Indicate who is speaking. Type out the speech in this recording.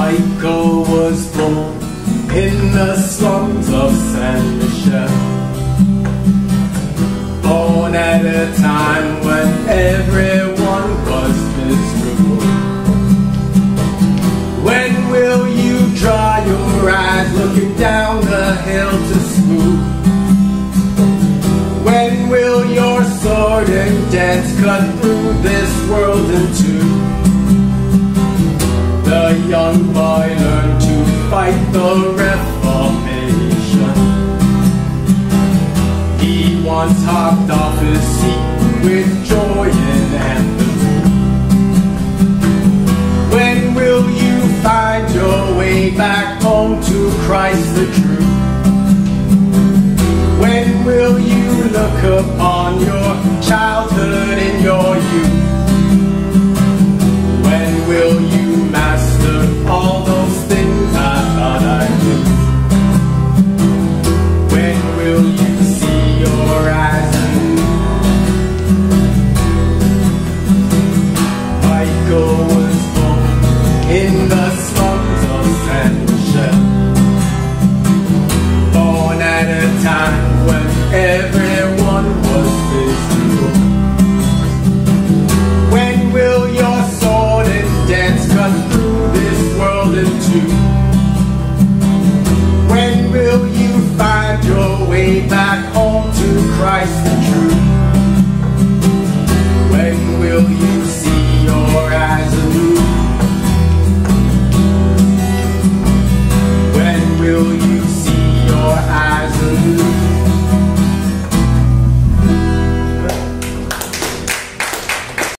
Speaker 1: Michael was born in the slums of Saint Michel, born at a time when everyone was miserable. When will you dry your eyes looking down the hill to school? When will your sword and dance cut through this world and